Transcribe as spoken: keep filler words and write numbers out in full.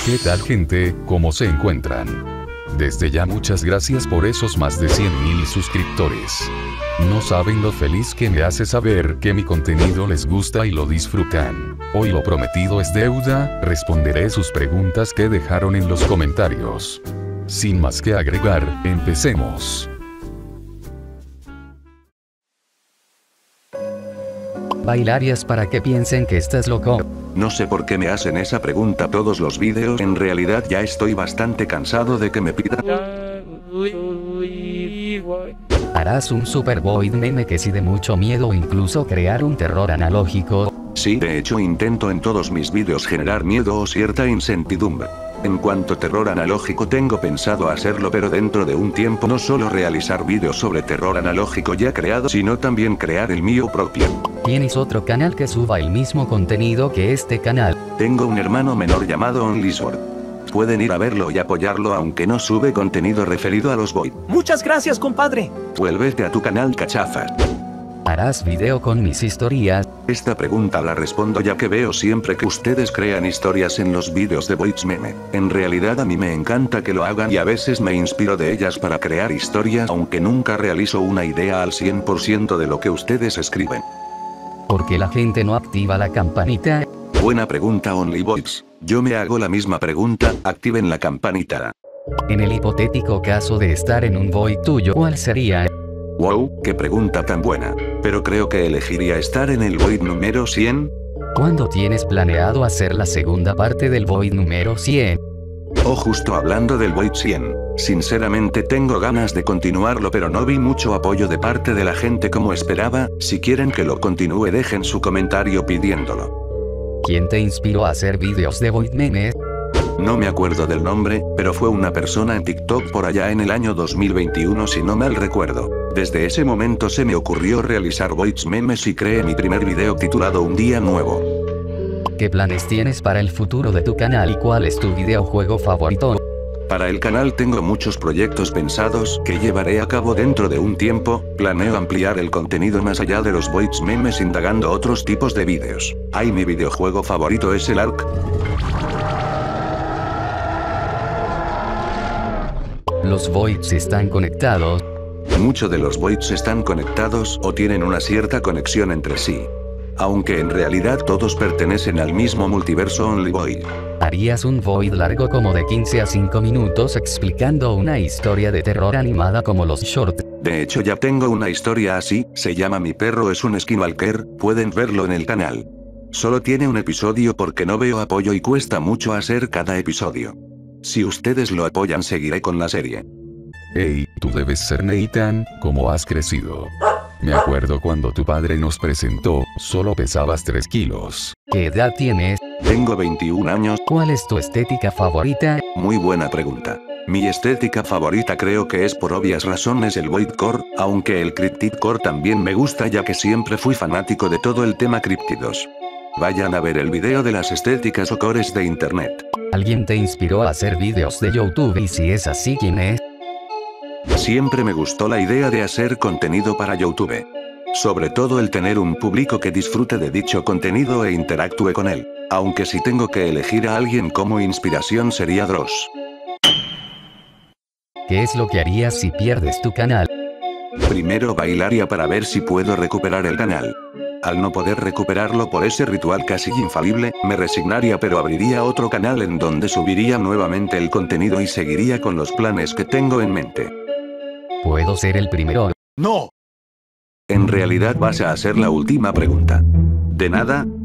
¿Qué tal, gente? ¿Cómo se encuentran? Desde ya muchas gracias por esos más de cien mil suscriptores. No saben lo feliz que me hace saber que mi contenido les gusta y lo disfrutan. Hoy lo prometido es deuda, responderé sus preguntas que dejaron en los comentarios. Sin más que agregar, empecemos. Bailarias para que piensen que estás loco. No sé por qué me hacen esa pregunta todos los vídeos, en realidad ya estoy bastante cansado de que me pidan. Harás un Super Void meme que sí de mucho miedo o incluso crear un terror analógico. Sí, de hecho intento en todos mis vídeos generar miedo o cierta incertidumbre. En cuanto a terror analógico tengo pensado hacerlo, pero dentro de un tiempo, no solo realizar vídeos sobre terror analógico ya creado, sino también crear el mío propio. ¿Tienes otro canal que suba el mismo contenido que este canal? Tengo un hermano menor llamado OnlySword. Pueden ir a verlo y apoyarlo aunque no sube contenido referido a los Void. Muchas gracias, compadre. Vuélvete a tu canal, cachafa. ¿Harás video con mis historias? Esta pregunta la respondo ya que veo siempre que ustedes crean historias en los vídeos de Voids Meme. En realidad a mí me encanta que lo hagan y a veces me inspiro de ellas para crear historias, aunque nunca realizo una idea al cien por ciento de lo que ustedes escriben. ¿Por qué la gente no activa la campanita? Buena pregunta, OnlyVoids. Yo me hago la misma pregunta, activen la campanita. En el hipotético caso de estar en un Void tuyo, ¿cuál sería? Wow, qué pregunta tan buena. Pero creo que elegiría estar en el Void número cien. ¿Cuándo tienes planeado hacer la segunda parte del Void número cien? Oh, justo hablando del Void cien. Sinceramente tengo ganas de continuarlo, pero no vi mucho apoyo de parte de la gente como esperaba. Si quieren que lo continúe, dejen su comentario pidiéndolo. ¿Quién te inspiró a hacer vídeos de Void memes? No me acuerdo del nombre, pero fue una persona en TikTok por allá en el año dos mil veintiuno si no mal recuerdo. Desde ese momento se me ocurrió realizar Voids memes y creé mi primer video titulado Un Día Nuevo. ¿Qué planes tienes para el futuro de tu canal y cuál es tu videojuego favorito? Para el canal tengo muchos proyectos pensados que llevaré a cabo dentro de un tiempo. Planeo ampliar el contenido más allá de los Voids memes indagando otros tipos de vídeos. Ay, mi videojuego favorito es el Ark. ¿Los Voids están conectados? Muchos de los Voids están conectados o tienen una cierta conexión entre sí. Aunque en realidad todos pertenecen al mismo multiverso OnlyVoid. ¿Harías un Void largo como de quince a cinco minutos explicando una historia de terror animada como los shorts? De hecho ya tengo una historia así, se llama Mi perro es un skinwalker, pueden verlo en el canal. Solo tiene un episodio porque no veo apoyo y cuesta mucho hacer cada episodio. Si ustedes lo apoyan seguiré con la serie. Hey, tú debes ser Nathan, ¿cómo has crecido? Me acuerdo cuando tu padre nos presentó, solo pesabas tres kilos. ¿Qué edad tienes? Tengo veintiún años. ¿Cuál es tu estética favorita? Muy buena pregunta. Mi estética favorita creo que es por obvias razones el Voidcore, aunque el Cryptidcore también me gusta ya que siempre fui fanático de todo el tema críptidos. Vayan a ver el video de las estéticas o cores de internet. ¿Alguien te inspiró a hacer vídeos de YouTube y si es así, quién es? Siempre me gustó la idea de hacer contenido para YouTube. Sobre todo el tener un público que disfrute de dicho contenido e interactúe con él. Aunque si tengo que elegir a alguien como inspiración sería Dross. ¿Qué es lo que harías si pierdes tu canal? Primero bailaría para ver si puedo recuperar el canal. Al no poder recuperarlo por ese ritual casi infalible, me resignaría pero abriría otro canal en donde subiría nuevamente el contenido y seguiría con los planes que tengo en mente. ¿Puedo ser el primero? No. En realidad vas a hacer la última pregunta. De nada,